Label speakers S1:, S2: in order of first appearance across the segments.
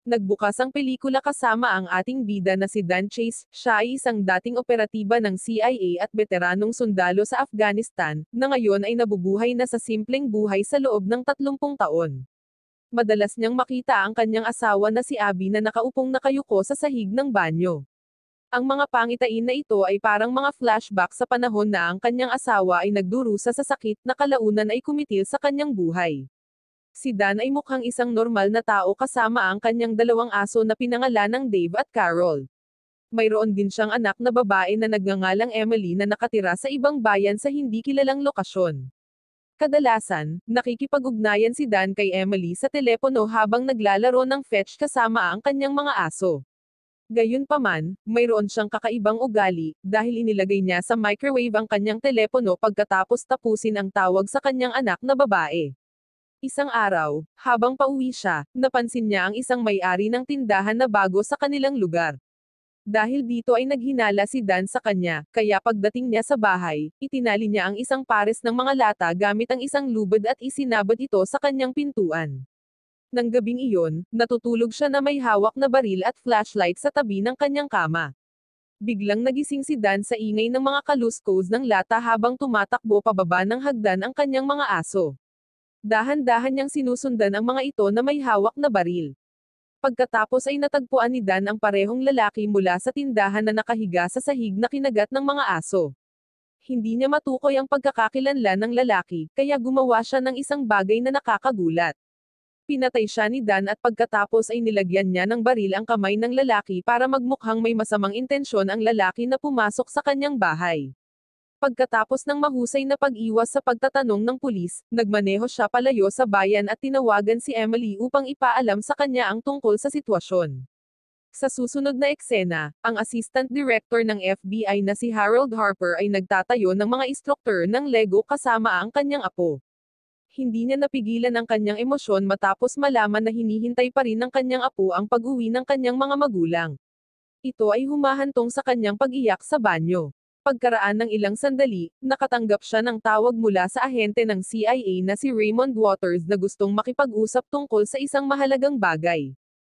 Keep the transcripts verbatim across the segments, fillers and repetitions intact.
S1: Nagbukas ang pelikula kasama ang ating bida na si Dan Chase, siya ay isang dating operatiba ng C I A at veteranong sundalo sa Afghanistan, na ngayon ay nabubuhay na sa simpleng buhay sa loob ng tatlumpung taon. Madalas niyang makita ang kanyang asawa na si Abby na nakaupong nakayuko sa sahig ng banyo. Ang mga pangitain na ito ay parang mga flashback sa panahon na ang kanyang asawa ay nagdurusa sa sakit na kalaunan ay kumitil sa kanyang buhay. Si Dan ay mukhang isang normal na tao kasama ang kanyang dalawang aso na pinangalanang Dave at Carol. Mayroon din siyang anak na babae na nagngangalang Emily na nakatira sa ibang bayan sa hindi kilalang lokasyon. Kadalasan, nakikipag-ugnayan si Dan kay Emily sa telepono habang naglalaro ng fetch kasama ang kanyang mga aso. Gayunpaman, mayroon siyang kakaibang ugali, dahil inilagay niya sa microwave ang kanyang telepono pagkatapos tapusin ang tawag sa kanyang anak na babae. Isang araw, habang pauwi siya, napansin niya ang isang may-ari ng tindahan na bago sa kanilang lugar. Dahil dito ay naghinala si Dan sa kanya, kaya pagdating niya sa bahay, itinali niya ang isang pares ng mga lata gamit ang isang lubid at isinabad ito sa kanyang pintuan. Nang gabing iyon, natutulog siya na may hawak na baril at flashlight sa tabi ng kanyang kama. Biglang nagising si Dan sa ingay ng mga kaluskos ng lata habang tumatakbo pababa ng hagdan ang kanyang mga aso. Dahan-dahan niyang sinusundan ang mga ito na may hawak na baril. Pagkatapos ay natagpuan ni Dan ang parehong lalaki mula sa tindahan na nakahiga sa sahig na kinagat ng mga aso. Hindi niya matukoy ang pagkakakilanlan ng lalaki, kaya gumawa siya ng isang bagay na nakakagulat. Pinatay siya ni Dan at pagkatapos ay nilagyan niya ng baril ang kamay ng lalaki para magmukhang may masamang intensyon ang lalaki na pumasok sa kanyang bahay. Pagkatapos ng mahusay na pag-iwas sa pagtatanong ng pulis, nagmaneho siya palayo sa bayan at tinawagan si Emily upang ipaalam sa kanya ang tungkol sa sitwasyon. Sa susunod na eksena, ang Assistant Director ng F B I na si Harold Harper ay nagtatayo ng mga instruktor ng Lego kasama ang kanyang apo. Hindi niya napigilan ang kanyang emosyon matapos malaman na hinihintay pa rin ng kanyang apo ang pag-uwi ng kanyang mga magulang. Ito ay humahantong sa kanyang pag-iyak sa banyo. Pagkaraan ng ilang sandali, nakatanggap siya ng tawag mula sa ahente ng C I A na si Raymond Waters na gustong makipag-usap tungkol sa isang mahalagang bagay.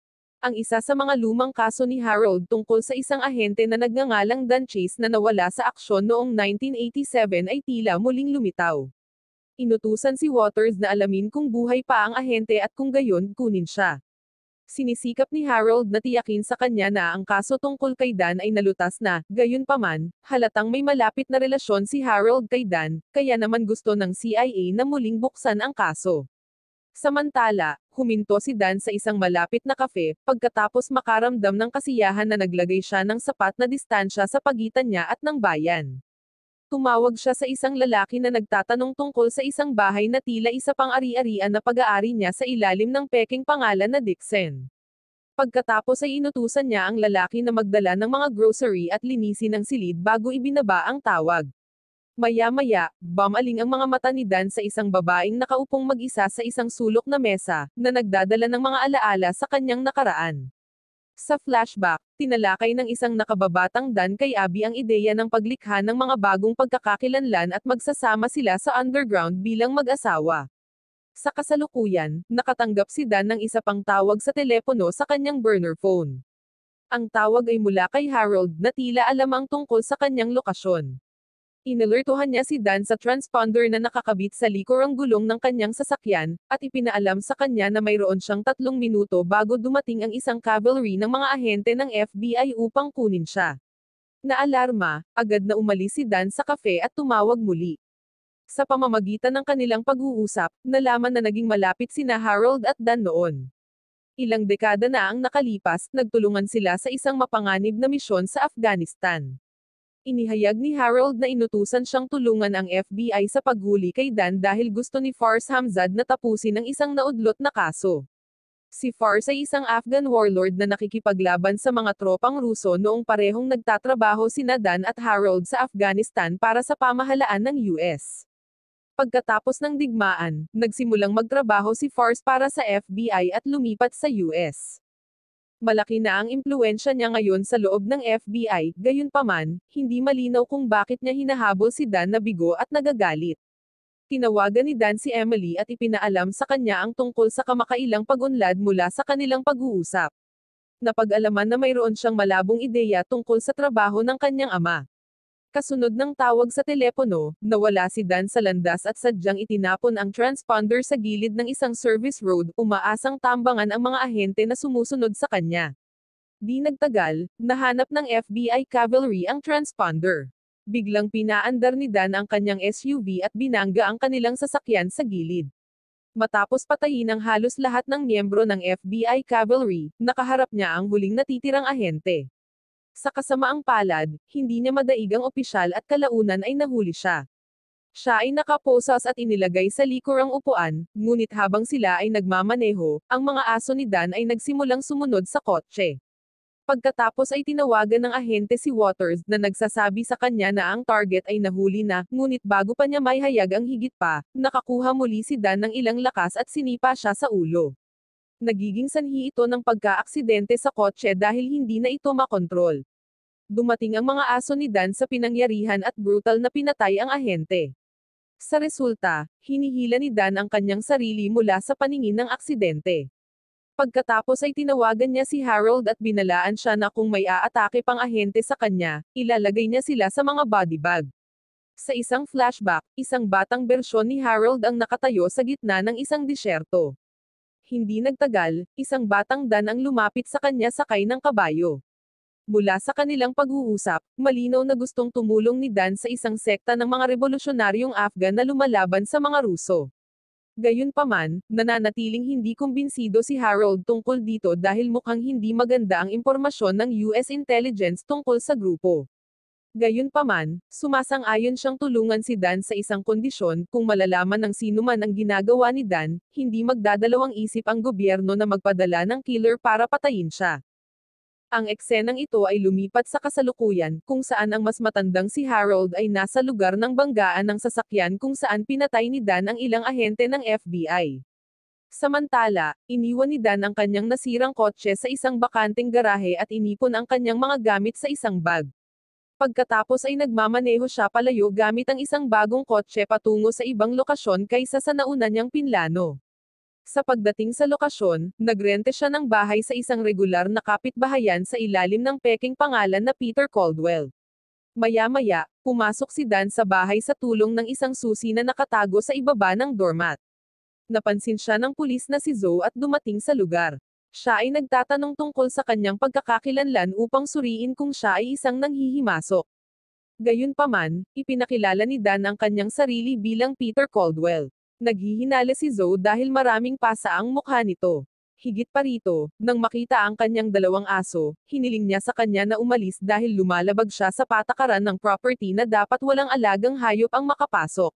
S1: Ang isa sa mga lumang kaso ni Harold tungkol sa isang ahente na nagngangalang Dan Chase na nawala sa aksyon noong nineteen eighty-seven ay tila muling lumitaw. Inutusan si Waters na alamin kung buhay pa ang ahente at kung gayon, kunin siya. Sinisikap ni Harold na tiyakin sa kanya na ang kaso tungkol kay Dan ay nalutas na, gayunpaman, halatang may malapit na relasyon si Harold kay Dan, kaya naman gusto ng C I A na muling buksan ang kaso. Samantala, huminto si Dan sa isang malapit na kafe, pagkatapos makaramdam ng kasiyahan na naglagay siya ng sapat na distansya sa pagitan niya at ng bayan. Tumawag siya sa isang lalaki na nagtatanong tungkol sa isang bahay na tila isa pang ari-arian na pag-aari niya sa ilalim ng peking pangalan na Dixon. Pagkatapos ay inutusan niya ang lalaki na magdala ng mga grocery at linisin ang silid bago ibinaba ang tawag. Maya-maya, bumaling ang mga mata ni Dan sa isang babaeng nakaupong mag-isa sa isang sulok na mesa, na nagdadala ng mga alaala sa kanyang nakaraan. Sa flashback, tinalakay ng isang nakababatang Dan kay Abby ang ideya ng paglikha ng mga bagong pagkakakilanlan at magsasama sila sa underground bilang mag-asawa. Sa kasalukuyan, nakatanggap si Dan ng isa pang tawag sa telepono sa kanyang burner phone. Ang tawag ay mula kay Harold na tila alam ang tungkol sa kanyang lokasyon. Inalertuhan niya si Dan sa transponder na nakakabit sa likurang gulong ng kanyang sasakyan, at ipinaalam sa kanya na mayroon siyang tatlong minuto bago dumating ang isang cavalry ng mga ahente ng F B I upang kunin siya. Naalarma, agad na umalis si Dan sa kafe at tumawag muli. Sa pamamagitan ng kanilang pag-uusap, nalaman na naging malapit sina Harold at Dan noon. Ilang dekada na ang nakalipas, nagtulungan sila sa isang mapanganib na misyon sa Afghanistan. Inihayag ni Harold na inutusan siyang tulungan ang F B I sa paghuli kay Dan dahil gusto ni Fars Hamzad na tapusin ang isang naudlot na kaso. Si Fars ay isang Afghan warlord na nakikipaglaban sa mga tropang Ruso noong parehong nagtatrabaho sina Dan at Harold sa Afghanistan para sa pamahalaan ng U S. Pagkatapos ng digmaan, nagsimulang magtrabaho si Fars para sa F B I at lumipat sa U S. Malaki na ang impluwensya niya ngayon sa loob ng F B I, gayunpaman, hindi malinaw kung bakit niya hinahabol si Dan na bigo at nagagalit. Tinawagan ni Dan si Emily at ipinaalam sa kanya ang tungkol sa kamakailang pag-unlad mula sa kanilang pag-uusap. Napag-alaman na mayroon siyang malabong ideya tungkol sa trabaho ng kanyang ama. Kasunod ng tawag sa telepono, nawala si Dan sa landas at sadyang itinapon ang transponder sa gilid ng isang service road, umaasang tambangan ang mga ahente na sumusunod sa kanya. Di nagtagal, nahanap ng F B I cavalry ang transponder. Biglang pinaandar ni Dan ang kanyang S U V at binangga ang kanilang sasakyan sa gilid. Matapos patayin ang halos lahat ng miyembro ng F B I cavalry, nakaharap niya ang huling natitirang ahente. Sa kasamaang palad, hindi niya madaig ang opisyal at kalaunan ay nahuli siya. Siya ay nakaposas at inilagay sa likurang upuan, ngunit habang sila ay nagmamaneho, ang mga aso ni Dan ay nagsimulang sumunod sa kotse. Pagkatapos ay tinawagan ng ahente si Waters na nagsasabi sa kanya na ang target ay nahuli na, ngunit bago pa niya maihayag ang higit pa, nakakuha muli si Dan ng ilang lakas at sinipa siya sa ulo. Nagiging sanhi ito ng pagkaaksidente sa kotse dahil hindi na ito makontrol. Dumating ang mga aso ni Dan sa pinangyarihan at brutal na pinatay ang ahente. Sa resulta, hinihila ni Dan ang kanyang sarili mula sa paningin ng aksidente. Pagkatapos ay tinawagan niya si Harold at binalaan siya na kung may aatake pang ahente sa kanya, ilalagay niya sila sa mga body bag. Sa isang flashback, isang batang bersyon ni Harold ang nakatayo sa gitna ng isang disyerto. Hindi nagtagal, isang batang Dan ang lumapit sa kanya sakay ng kabayo. Mula sa kanilang pag-uusap, malinaw na gustong tumulong ni Dan sa isang sekta ng mga revolusyonaryong Afghan na lumalaban sa mga Ruso. Gayunpaman, nananatiling hindi kumbinsido si Harold tungkol dito dahil mukhang hindi maganda ang impormasyon ng U S intelligence tungkol sa grupo. Gayunpaman, sumasang-ayon siyang tulungan si Dan sa isang kondisyon, kung malalaman ng sinuman ang ginagawa ni Dan, hindi magdadalawang isip ang gobyerno na magpadala ng killer para patayin siya. Ang eksenang ito ay lumipat sa kasalukuyan, kung saan ang mas matandang si Harold ay nasa lugar ng banggaan ng sasakyan kung saan pinatay ni Dan ang ilang ahente ng F B I. Samantala, iniwan ni Dan ang kanyang nasirang kotse sa isang bakanteng garahe at inipon ang kanyang mga gamit sa isang bag. Pagkatapos ay nagmamaneho siya palayo gamit ang isang bagong kotse patungo sa ibang lokasyon kaysa sa nauna niyang pinlano. Sa pagdating sa lokasyon, nagrente siya ng bahay sa isang regular na kapitbahayan sa ilalim ng peking pangalan na Peter Caldwell. Maya-maya, pumasok si Dan sa bahay sa tulong ng isang susi na nakatago sa ibaba ng doormat. Napansin siya ng pulis na si Zoe at dumating sa lugar. Siya ay nagtatanong tungkol sa kanyang pagkakakilanlan upang suriin kung siya ay isang nanghihimasok. Gayunpaman, ipinakilala ni Dan ang kanyang sarili bilang Peter Caldwell. Naghihinala si Zoe dahil maraming pasa ang mukha nito. Higit pa rito, nang makita ang kanyang dalawang aso, hiniling niya sa kanya na umalis dahil lumalabag siya sa patakaran ng property na dapat walang alagang hayop ang makapasok.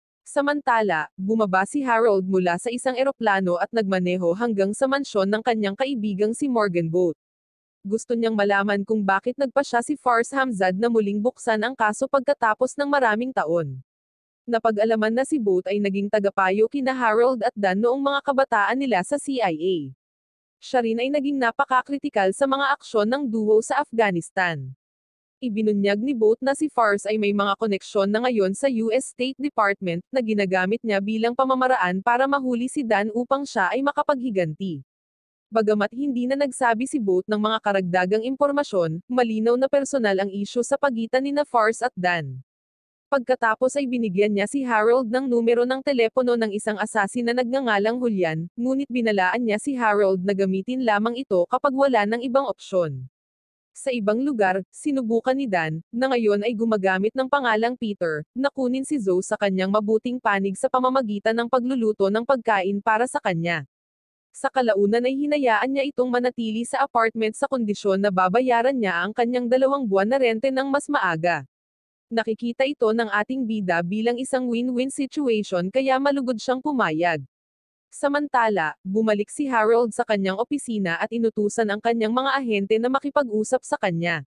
S1: Samantala, bumaba si Harold mula sa isang eroplano at nagmaneho hanggang sa mansyon ng kanyang kaibigang si Morgan Boat. Gusto niyang malaman kung bakit nagpasya si Fars Hamzad na muling buksan ang kaso pagkatapos ng maraming taon. Napag-alaman na si Boat ay naging tagapayo kina Harold at Dan noong mga kabataan nila sa C I A. Siya rin ay naging napakakritikal sa mga aksyon ng duo sa Afghanistan. Ibinunyag ni Boat na si Fars ay may mga koneksyon na ngayon sa U S State Department na ginagamit niya bilang pamamaraan para mahuli si Dan upang siya ay makapaghiganti. Bagamat hindi na nagsabi si Boat ng mga karagdagang impormasyon, malinaw na personal ang isyu sa pagitan ni na Fars at Dan. Pagkatapos ay binigyan niya si Harold ng numero ng telepono ng isang asasin na nagngangalang Julian, ngunit binalaan niya si Harold na gamitin lamang ito kapag wala ng ibang opsyon. Sa ibang lugar, sinubukan ni Dan, na ngayon ay gumagamit ng pangalang Peter, na kunin si Zoe sa kanyang mabuting panig sa pamamagitan ng pagluluto ng pagkain para sa kanya. Sa kalaunan ay hinayaan niya itong manatili sa apartment sa kondisyon na babayaran niya ang kanyang dalawang buwan na rente ng mas maaga. Nakikita ito ng ating bida bilang isang win-win situation kaya malugod siyang pumayag. Samantala, bumalik si Harold sa kanyang opisina at inutusan ang kanyang mga ahente na makipag-usap sa kanya.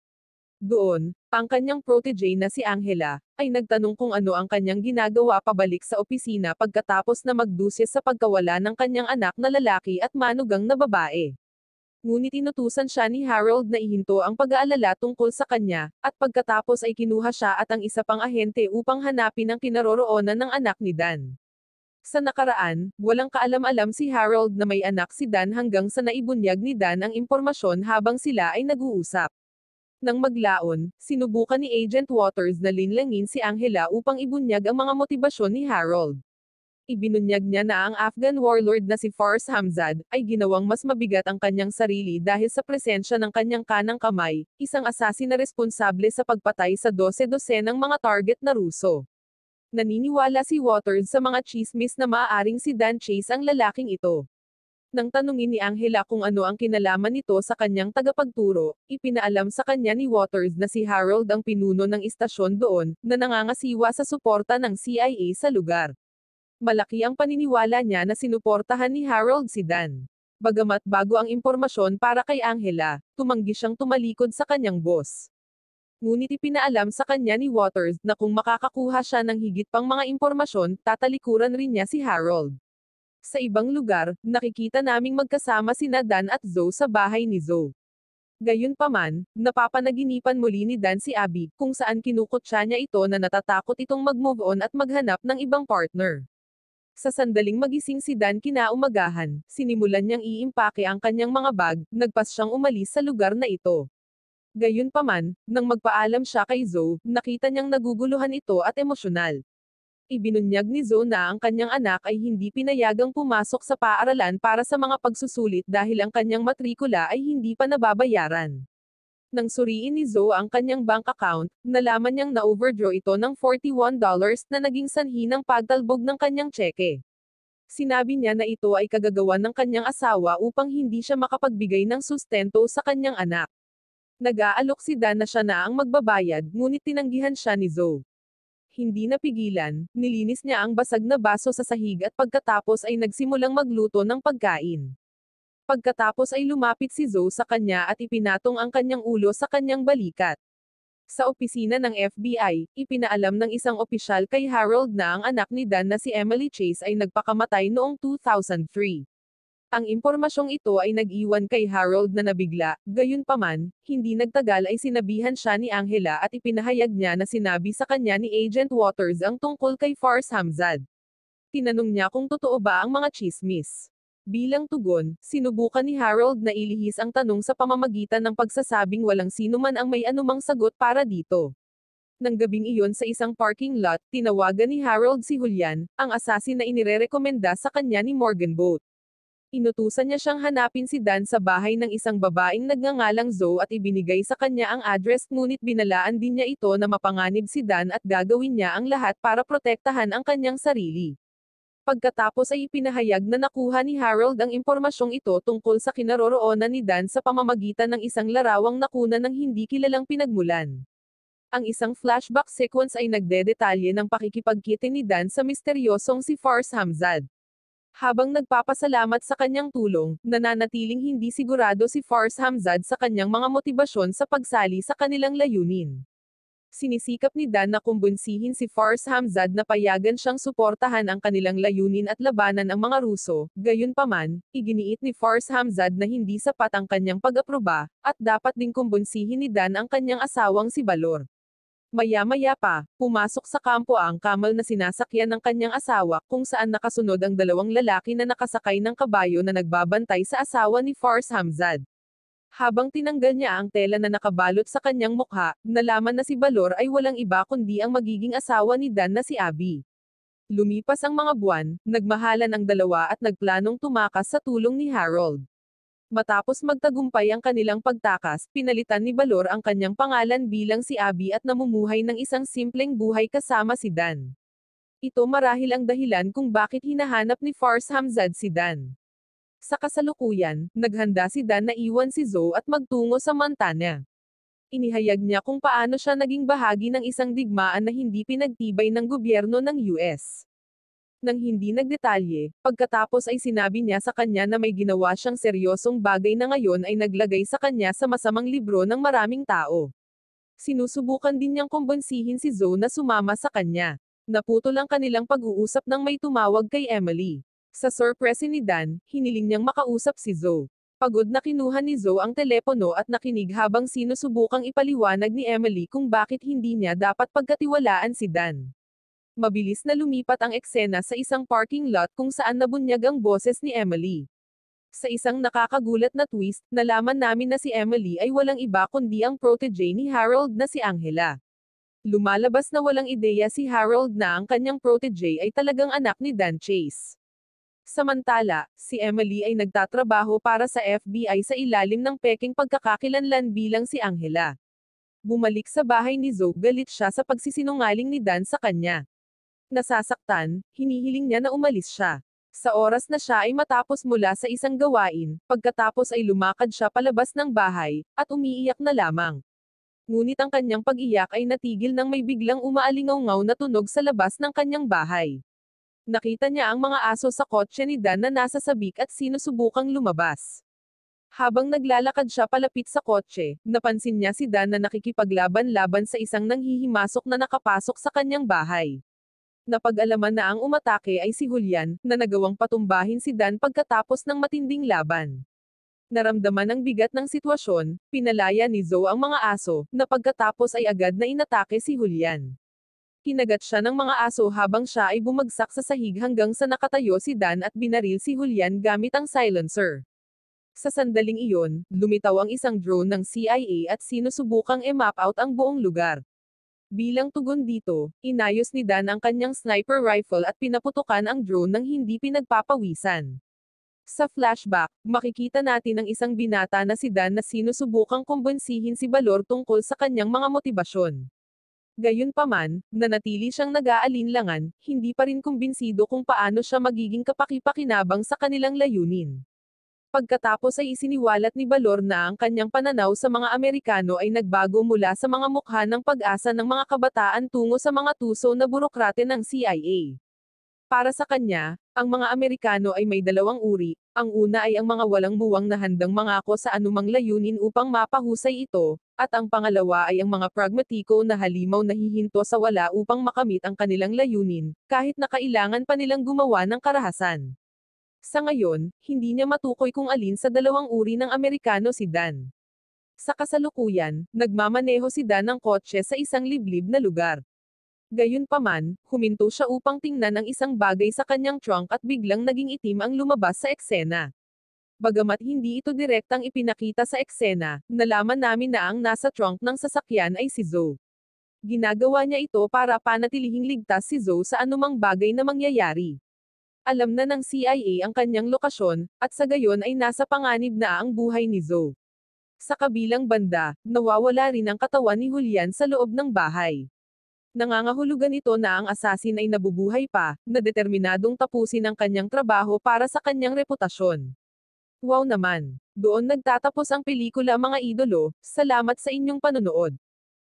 S1: Doon, ang kanyang protege na si Angela, ay nagtanong kung ano ang kanyang ginagawa pabalik sa opisina pagkatapos na magdusyes sa pagkawala ng kanyang anak na lalaki at manugang na babae. Ngunit inutusan siya ni Harold na ihinto ang pag-aalala tungkol sa kanya, at pagkatapos ay kinuha siya at ang isa pang ahente upang hanapin ang kinaroroonan ng anak ni Dan. Sa nakaraan, walang kaalam-alam si Harold na may anak si Dan hanggang sa naibunyag ni Dan ang impormasyon habang sila ay nag-uusap. Nang maglaon, sinubukan ni Agent Waters na linlangin si Angela upang ibunyag ang mga motibasyon ni Harold. Ibinunyag niya na ang Afghan warlord na si Fars Hamzad ay ginawang mas mabigat ang kanyang sarili dahil sa presensya ng kanyang kanang kamay, isang asasin na responsable sa pagpatay sa dose-dosenang mga target na Ruso. Naniniwala si Waters sa mga chismis na maaaring si Dan Chase ang lalaking ito. Nang tanungin ni Angela kung ano ang kinalaman nito sa kanyang tagapagturo, ipinaalam sa kanya ni Waters na si Harold ang pinuno ng istasyon doon, na nangangasiwa sa suporta ng C I A sa lugar. Malaki ang paniniwala niya na sinuportahan ni Harold si Dan. Bagamat bago ang impormasyon para kay Angela, tumanggi siyang tumalikod sa kanyang boss. Ngunit ipinaalam sa kanya ni Waters na kung makakakuha siya ng higit pang mga impormasyon, tatalikuran rin niya si Harold. Sa ibang lugar, nakikita naming magkasama sina Dan at Zoe sa bahay ni Zoe. Gayunpaman, napapanaginipan muli ni Dan si Abby, kung saan kinukutya niya ito na natatakot itong mag-move on at maghanap ng ibang partner. Sa sandaling magising si Dan kinaumagahan, sinimulan niyang iimpake ang kanyang mga bag, nagpas siyang umalis sa lugar na ito. Gayunpaman, nang magpaalam siya kay Zoe, nakita niyang naguguluhan ito at emosyonal. Ibinunyag ni Zoe na ang kanyang anak ay hindi pinayagang pumasok sa paaralan para sa mga pagsusulit dahil ang kanyang matrikula ay hindi pa nababayaran. Nang suriin ni Zoe ang kanyang bank account, nalaman niyang na-overdraw ito ng forty-one dollars na naging sanhi ng pagtalbog ng kanyang tseke. Sinabi niya na ito ay kagagawan ng kanyang asawa upang hindi siya makapagbigay ng sustento sa kanyang anak. Nag-aalok si Dan na siya na ang magbabayad, ngunit tinanggihan siya ni Zoe. Hindi napigilan, nilinis niya ang basag na baso sa sahig at pagkatapos ay nagsimulang magluto ng pagkain. Pagkatapos ay lumapit si Zoe sa kanya at ipinatong ang kanyang ulo sa kanyang balikat. Sa opisina ng F B I, ipinaalam ng isang opisyal kay Harold na ang anak ni Dan na si Emily Chase ay nagpakamatay noong two thousand three. Ang impormasyong ito ay nag-iwan kay Harold na nabigla, gayunpaman, hindi nagtagal ay sinabihan siya ni Angela at ipinahayag niya na sinabi sa kanya ni Agent Waters ang tungkol kay Fars Hamzad. Tinanong niya kung totoo ba ang mga chismis. Bilang tugon, sinubukan ni Harold na ilihis ang tanong sa pamamagitan ng pagsasabing walang sino man ang may anumang sagot para dito. Nang gabing iyon sa isang parking lot, tinawagan ni Harold si Julian, ang asasin na inirerekomenda sa kanya ni Morgan Boat. Inutusan niya siyang hanapin si Dan sa bahay ng isang babaeng nagngangalang Zoe at ibinigay sa kanya ang address, ngunit binalaan din niya ito na mapanganib si Dan at gagawin niya ang lahat para protektahan ang kanyang sarili. Pagkatapos ay ipinahayag na nakuha ni Harold ang impormasyong ito tungkol sa kinaroroonan ni Dan sa pamamagitan ng isang larawang nakuna ng hindi kilalang pinagmulan. Ang isang flashback sequence ay nagdedetalye ng pakikipagkita ni Dan sa misteryosong si Fars Hamzad. Habang nagpapasalamat sa kanyang tulong, nananatiling hindi sigurado si Fars Hamzad sa kanyang mga motibasyon sa pagsali sa kanilang layunin. Sinisikap ni Dan na kumbinsihin si Fars Hamzad na payagan siyang suportahan ang kanilang layunin at labanan ang mga Ruso, gayunpaman, iginiit ni Fars Hamzad na hindi sapat ang kanyang pag-aproba, at dapat ding kumbinsihin ni Dan ang kanyang asawang si Balor. Maya-maya pa, pumasok sa kampo ang kamal na sinasakyan ng kanyang asawa, kung saan nakasunod ang dalawang lalaki na nakasakay ng kabayo na nagbabantay sa asawa ni Fars Hamzad. Habang tinanggal niya ang tela na nakabalot sa kanyang mukha, nalaman na si Balor ay walang iba kundi ang magiging asawa ni Dan na si Abby. Lumipas ang mga buwan, nagmahalan ang dalawa at nagplanong tumakas sa tulong ni Harold. Matapos magtagumpay ang kanilang pagtakas, pinalitan ni Balor ang kanyang pangalan bilang si Abby at namumuhay ng isang simpleng buhay kasama si Dan. Ito marahil ang dahilan kung bakit hinahanap ni Fars Hamzad si Dan. Sa kasalukuyan, naghanda si Dan na iwan si Zoe at magtungo sa Montana. Inihayag niya kung paano siya naging bahagi ng isang digmaan na hindi pinagtibay ng gobyerno ng U S. Nang hindi nagdetalye, pagkatapos ay sinabi niya sa kanya na may ginawa siyang seryosong bagay na ngayon ay naglagay sa kanya sa masamang libro ng maraming tao. Sinusubukan din niyang kumbinsihin si Zoe na sumama sa kanya. Naputol ang kanilang pag-uusap nang may tumawag kay Emily. Sa sorpresa ni Dan, hiniling niyang makausap si Zoe. Pagod na kinuha ni Zoe ang telepono at nakinig habang sinusubukang ipaliwanag ni Emily kung bakit hindi niya dapat pagkatiwalaan si Dan. Mabilis na lumipat ang eksena sa isang parking lot kung saan nabunyag ang boses ni Emily. Sa isang nakakagulat na twist, nalaman namin na si Emily ay walang iba kundi ang protege ni Harold na si Angela. Lumalabas na walang ideya si Harold na ang kanyang protege ay talagang anak ni Dan Chase. Samantala, si Emily ay nagtatrabaho para sa F B I sa ilalim ng peking pagkakakilanlan bilang si Angela. Bumalik sa bahay ni Zoe, galit siya sa pagsisinungaling ni Dan sa kanya. Nasasaktan, hinihiling niya na umalis siya. Sa oras na siya ay matapos mula sa isang gawain, pagkatapos ay lumakad siya palabas ng bahay, at umiiyak na lamang. Ngunit ang kanyang pag-iyak ay natigil nang may biglang umaalingaw-ngaw na tunog sa labas ng kanyang bahay. Nakita niya ang mga aso sa kotse ni Dan na nasa sabik at sinusubukang lumabas. Habang naglalakad siya palapit sa kotse, napansin niya si Dan na nakikipaglaban-laban sa isang nanghihimasok na nakapasok sa kanyang bahay. Napag-alaman na ang umatake ay si Julian, na nagawang patumbahin si Dan pagkatapos ng matinding laban. Naramdaman ang bigat ng sitwasyon, pinalaya ni Zoe ang mga aso, na pagkatapos ay agad na inatake si Julian. Kinagat siya ng mga aso habang siya ay bumagsak sa sahig hanggang sa nakatayo si Dan at binaril si Julian gamit ang silencer. Sa sandaling iyon, lumitaw ang isang drone ng C I A at sinusubukang i-map out ang buong lugar. Bilang tugon dito, inayos ni Dan ang kanyang sniper rifle at pinaputukan ang drone ng hindi pinagpapawisan. Sa flashback, makikita natin ang isang binata na si Dan na sinusubukang kumbinsihin si Balor tungkol sa kanyang mga motibasyon. Gayunpaman, nanatili siyang nag-aalinlangan, hindi pa rin kumbinsido kung paano siya magiging kapaki-pakinabang sa kanilang layunin. Pagkatapos ay isiniwalat ni Balor na ang kanyang pananaw sa mga Amerikano ay nagbago mula sa mga mukha ng pag-asa ng mga kabataan tungo sa mga tuso na burokrate ng C I A. Para sa kanya, ang mga Amerikano ay may dalawang uri, ang una ay ang mga walang muwang na handang mangako sa anumang layunin upang mapahusay ito, at ang pangalawa ay ang mga pragmatiko na halimaw na hihinto sa wala upang makamit ang kanilang layunin, kahit na kailangan pa nilang gumawa ng karahasan. Sa ngayon, hindi niya matukoy kung alin sa dalawang uri ng Amerikano si Dan. Sa kasalukuyan, nagmamaneho si Dan ng kotse sa isang liblib na lugar. Gayunpaman, huminto siya upang tingnan ang isang bagay sa kanyang trunk at biglang naging itim ang lumabas sa eksena. Bagamat hindi ito direktang ipinakita sa eksena, nalaman namin na ang nasa trunk ng sasakyan ay si Zoe. Ginagawa niya ito para panatilihing ligtas si Zoe sa anumang bagay na mangyayari. Alam na ng C I A ang kanyang lokasyon, at sa gayon ay nasa panganib na ang buhay ni Zoe. Sa kabilang banda, nawawala rin ang katawan ni Julian sa loob ng bahay. Nangangahulugan ito na ang asasin ay nabubuhay pa, na determinadong tapusin ang kanyang trabaho para sa kanyang reputasyon. Wow naman! Doon nagtatapos ang pelikula mga idolo, salamat sa inyong panonood.